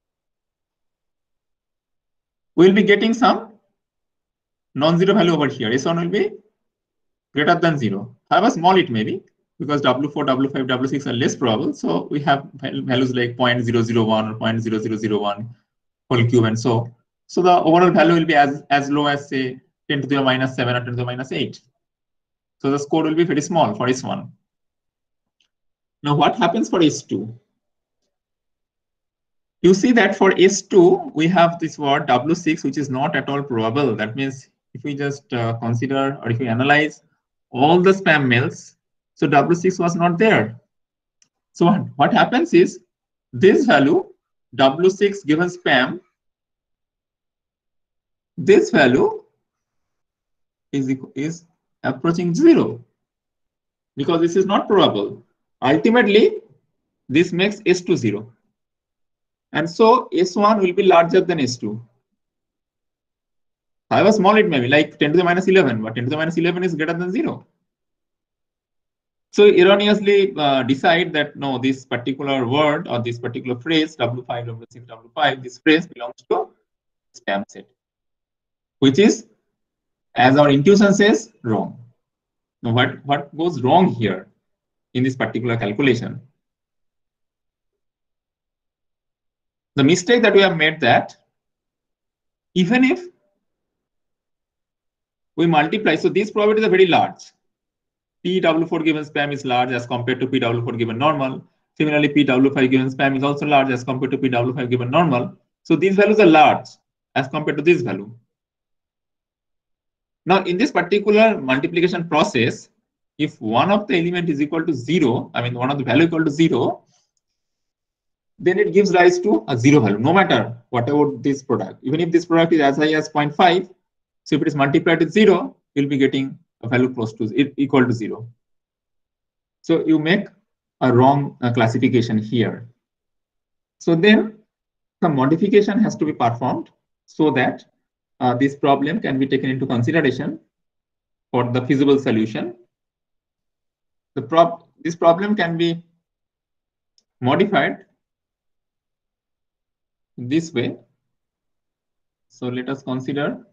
we'll be getting some non-zero value over here. S one will be greater than zero. However small it may be, because W four, W five, W six are less probable. So we have values like zero point zero zero one or zero point zero zero zero one whole cube and so. So the overall value will be as, as low as say ten to the minus seven or ten to the minus eight. So the score will be very small for S one. Now what happens for S two? You see that for S two, we have this word W six, which is not at all probable. That means if we just uh, consider or if we analyze all the spam mails, so W six was not there. So what, what happens is this value, W six given spam, this value is, is approaching zero because this is not probable. Ultimately, this makes S two zero. And so S one will be larger than S two. However small it may be, like ten to the minus eleven, but ten to the minus eleven is greater than zero. So erroneously uh, decide that no, this particular word or this particular phrase, W five, W six, W five, this phrase belongs to spam set, which is, as our intuition says, wrong. Now what, what goes wrong here in this particular calculation? The mistake that we have made that even if we multiply, so these probabilities are very large. P W four given spam is large as compared to P W four given normal. Similarly, P W five given spam is also large as compared to P W five given normal. So these values are large as compared to this value. Now, in this particular multiplication process, if one of the element is equal to zero, I mean, one of the value equal to zero, then it gives rise to a zero value, no matter what about this product. Even if this product is as high as zero point five, so if it is multiplied with zero, you'll be getting a value close to it equal to zero. So you make a wrong uh, classification here. So then some modification has to be performed so that uh, this problem can be taken into consideration for the feasible solution. The prob this problem can be modified this way. So let us consider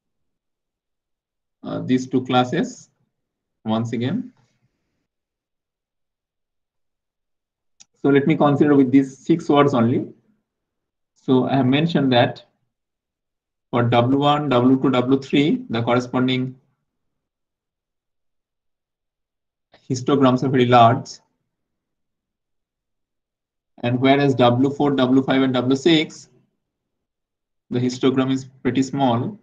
uh, these two classes once again. So let me consider with these six words only. So I have mentioned that for W one, W two, W three, the corresponding histograms are very large. And whereas W four, W five, and W six, the histogram is pretty small.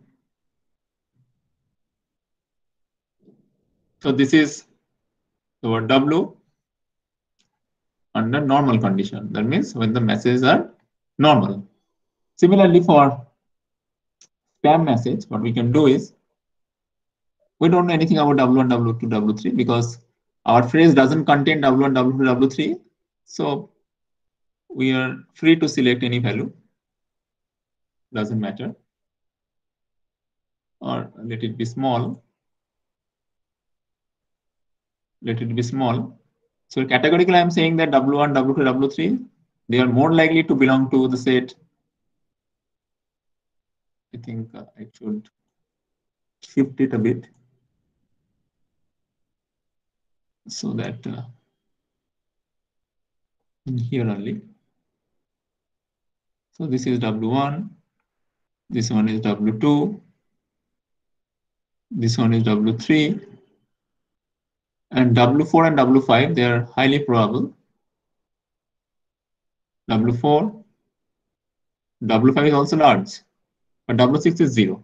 So this is the word W under normal condition. That means when the messages are normal. Similarly, for spam message, what we can do is, we don't know anything about W one, W two, W three because our phrase doesn't contain W one, W two, W three. So we are free to select any value. Doesn't matter. Or let it be small. Let it be small. So categorically, I'm saying that W one, W two, W three, they are more likely to belong to the set. I think uh, I should shift it a bit so that uh, here only. So this is W one, This one is W two. This one is W three. And W four and W five, they are highly probable. W four, W five is also large, but W six is zero.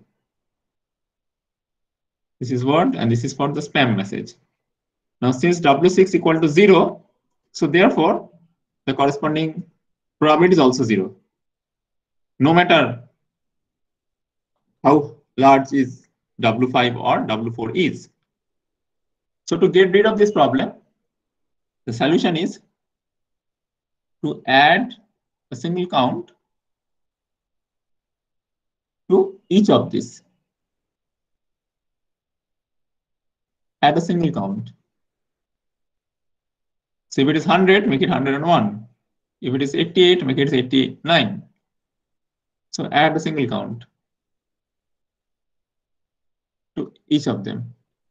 This is what, and this is for the spam message. Now, since W six equal to zero, so therefore, the corresponding probability is also zero. No matter how large is W five or W four is. So to get rid of this problem, the solution is to add a single count to each of these. Add a single count. So if it is one hundred, make it one hundred one. If it is eighty-eight, make it eighty-nine. So add a single count to each of them.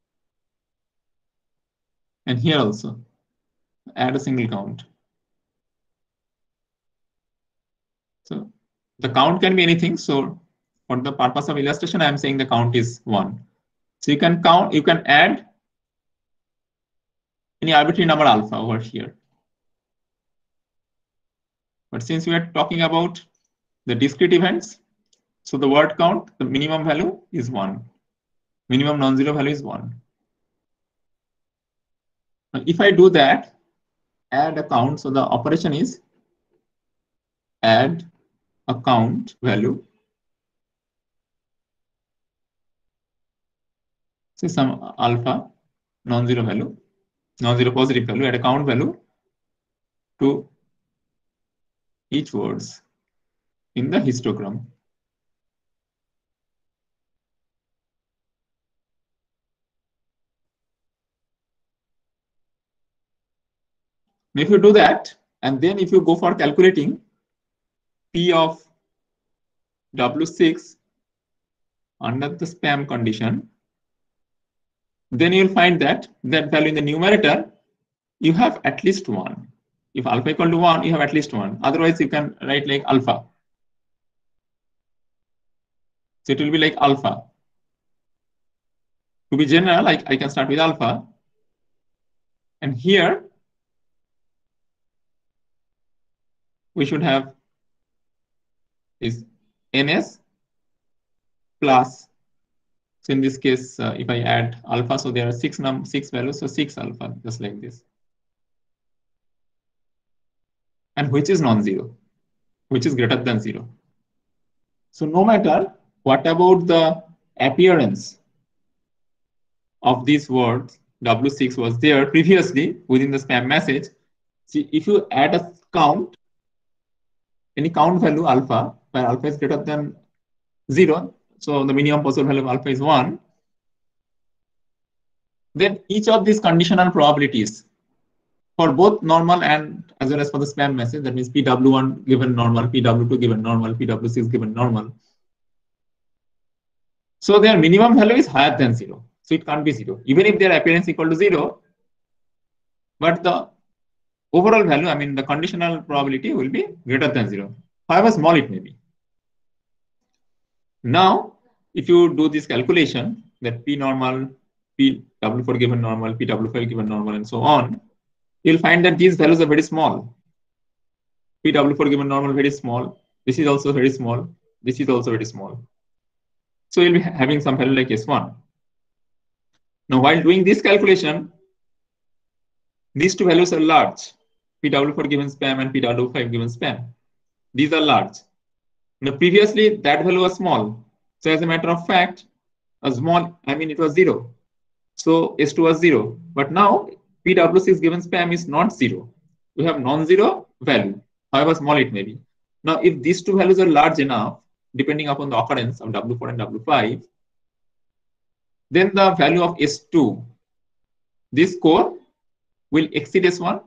And here also, add a single count. So the count can be anything. So for the purpose of illustration, I am saying the count is one. So you can count, you can add any arbitrary number alpha over here. But since we are talking about the discrete events, so the word count, the minimum value is one. Minimum non-zero value is one. Now, if I do that, add a count, so the operation is add a count value. Say some alpha, non-zero value, non-zero positive value, add a count value to each words in the histogram. If you do that, and then if you go for calculating P of W six under the spam condition, then you'll find that that value in the numerator, you have at least one. If alpha equal to one, you have at least one. Otherwise, you can write like alpha. So it will be like alpha. To be general, like I can start with alpha. And here, we should have is ns plus, so in this case, uh, if I add alpha, so there are six num six values, so six alpha, just like this. And which is non-zero, which is greater than zero. So no matter what about the appearance of these words, W six was there previously within the spam message. See, if you add a count, any count value alpha, where alpha is greater than zero, so the minimum possible value of alpha is one, then each of these conditional probabilities for both normal and as well as for the spam message, that means P W one given normal, P W two given normal, P W six given normal. So their minimum value is higher than zero. So it can't be zero, even if their appearance equal to zero. But the overall value, I mean the conditional probability will be greater than zero, however small it may be. Now, if you do this calculation, that P normal, P W four given normal, P W five given normal, and so on, you'll find that these values are very small. P W four given normal, very small. This is also very small. This is also very small. So you'll be having some value like S one. Now, while doing this calculation, these two values are large. P W four given spam and P W five given spam. These are large. Now, previously, that value was small. So as a matter of fact, a small, I mean, it was zero. So S two was zero. But now, P W six given spam is not zero. We have non-zero value, however small it may be. Now, if these two values are large enough, depending upon the occurrence of W four and W five, then the value of S two, this score will exceed S one,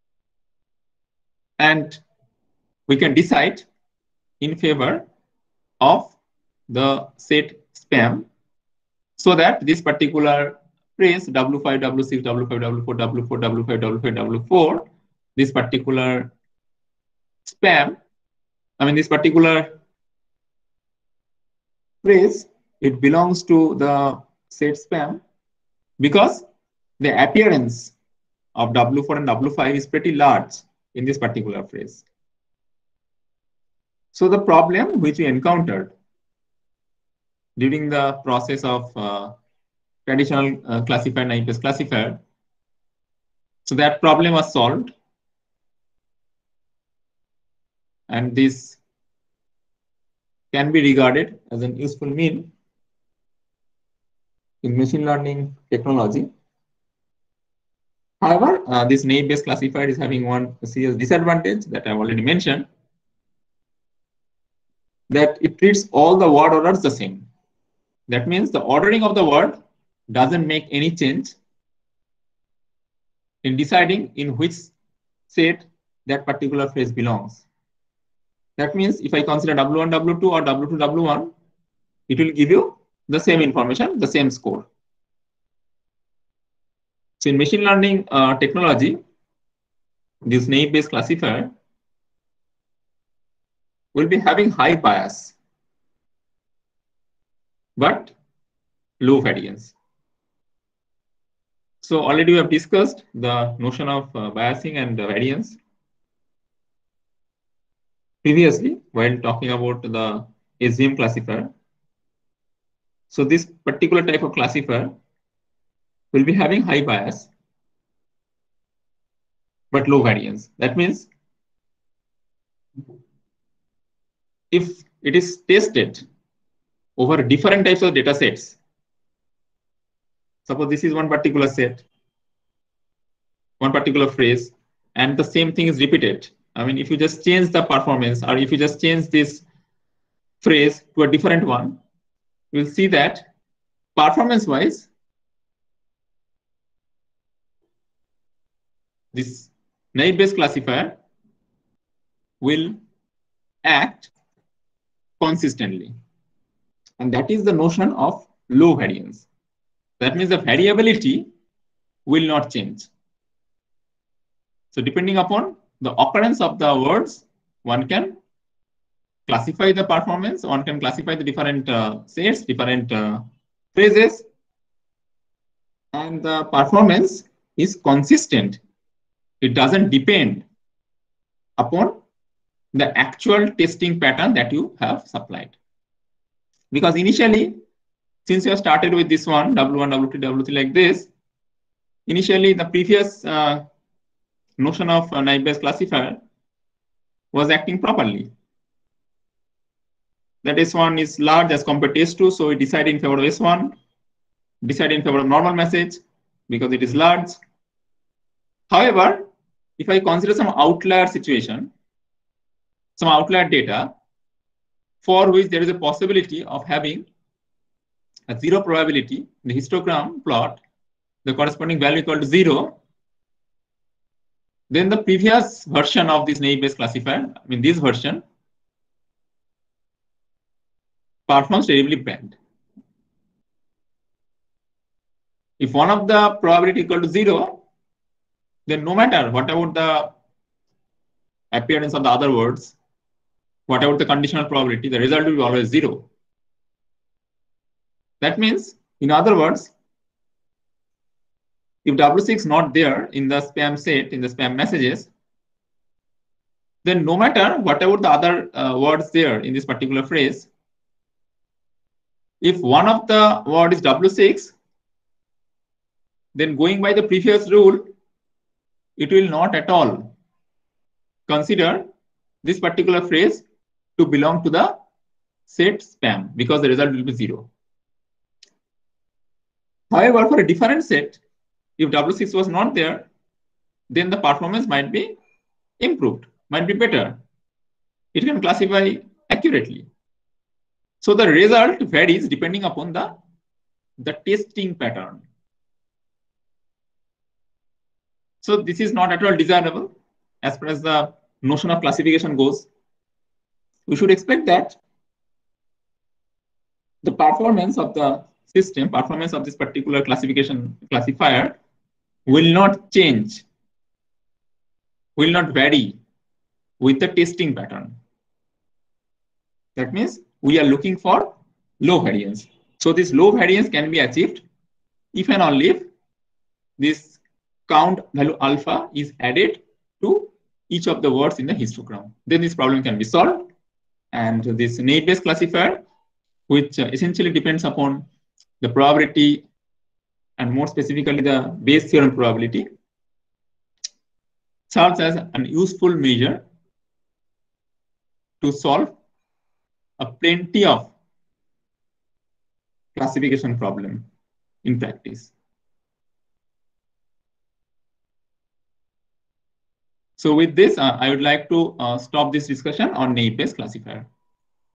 and we can decide in favor of the set spam, so that this particular phrase W five, W six, W five, W four, W four, W five, W five, W four, this particular spam, I mean this particular phrase, it belongs to the set spam because the appearance of W four and W five is pretty large in this particular phrase. So the problem which we encountered during the process of uh, traditional uh, classifier, naive classifier, so that problem was solved, and this can be regarded as an useful mean in machine learning technology. However, uh, this naive-based classifier is having one serious disadvantage that I've already mentioned, that it treats all the word orders the same. That means the ordering of the word doesn't make any change in deciding in which set that particular phrase belongs. That means if I consider W one, W two or W two, W one, it will give you the same information, the same score. So in machine learning uh, technology, this naive-based classifier will be having high bias, but low variance. So already we have discussed the notion of uh, biasing and uh, variance previously while talking about the S V M classifier. So this particular type of classifier will be having high bias, but low variance. That means if it is tested over different types of data sets, suppose this is one particular set, one particular phrase, and the same thing is repeated. I mean, if you just change the performance, or if you just change this phrase to a different one, you'll see that performance-wise, this naive-based classifier will act consistently. And that is the notion of low variance. That means the variability will not change. So depending upon the occurrence of the words, one can classify the performance, one can classify the different uh, sets, different uh, phrases, and the performance is consistent. It doesn't depend upon the actual testing pattern that you have supplied. Because initially, since you have started with this one, W one, W two, W three like this, initially the previous uh, notion of a naive-based classifier was acting properly. That S one is large as compared to S two, so we decide in favor of S one, decide in favor of normal message because it is large. However, if I consider some outlier situation, some outlier data for which there is a possibility of having a zero probability in the histogram plot, the corresponding value equal to zero, then the previous version of this naive-based classifier, I mean this version, performs terribly bad. If one of the probability equal to zero, then no matter what about the appearance of the other words, what about the conditional probability, the result will be always zero. That means, in other words, if W six is not there in the spam set, in the spam messages, then no matter what about the other uh, words there in this particular phrase, if one of the word is W six, then going by the previous rule, it will not at all consider this particular phrase to belong to the set spam because the result will be zero. However, for a different set, if W six was not there, then the performance might be improved, might be better. It can classify accurately. So the result varies depending upon the, the testing pattern. So this is not at all desirable as far as the notion of classification goes. We should expect that the performance of the system, performance of this particular classification classifier will not change, will not vary with the testing pattern. That means we are looking for low variance. So this low variance can be achieved if and only if this count value alpha is added to each of the words in the histogram. Then this problem can be solved. And this Naive-Bayes classifier, which uh, essentially depends upon the probability and more specifically the Bayes theorem probability, serves as an useful measure to solve a plenty of classification problem in practice. So with this, uh, I would like to uh, stop this discussion on Naive-Bayes classifier.